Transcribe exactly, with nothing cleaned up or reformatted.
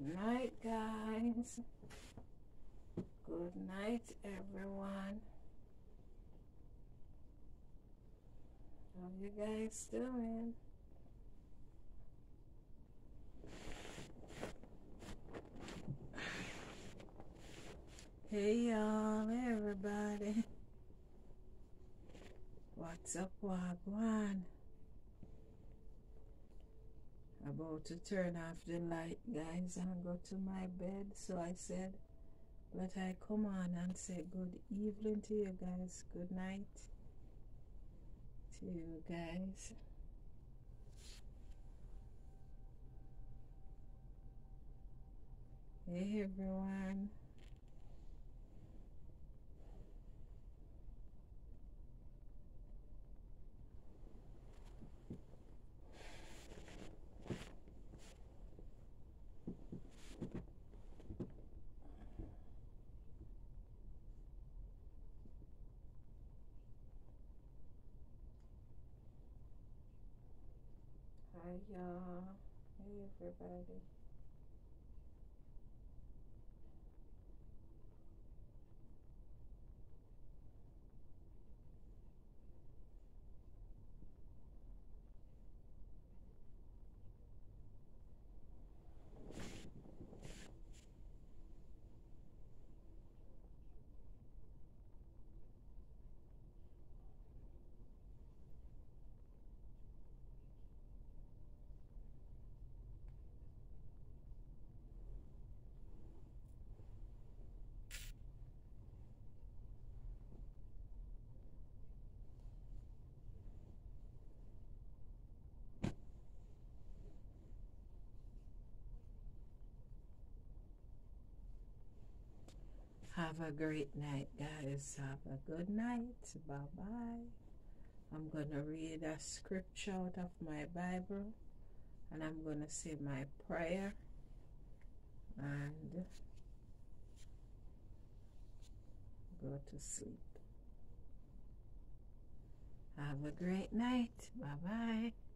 night, guys. Good night, everyone. How you guys doing? Hey, y'all, everybody. What's up, Wagwan? About to turn off the light, guys, and go to my bed. So I said, let I come on and say good evening to you guys. Good night to you guys. Hey, everyone. Hi, y'all. Hey, everybody. Have a great night, guys. Have a good night. Bye-bye. I'm going to read a scripture out of my Bible, and I'm going to say my prayer and go to sleep. Have a great night. Bye-bye.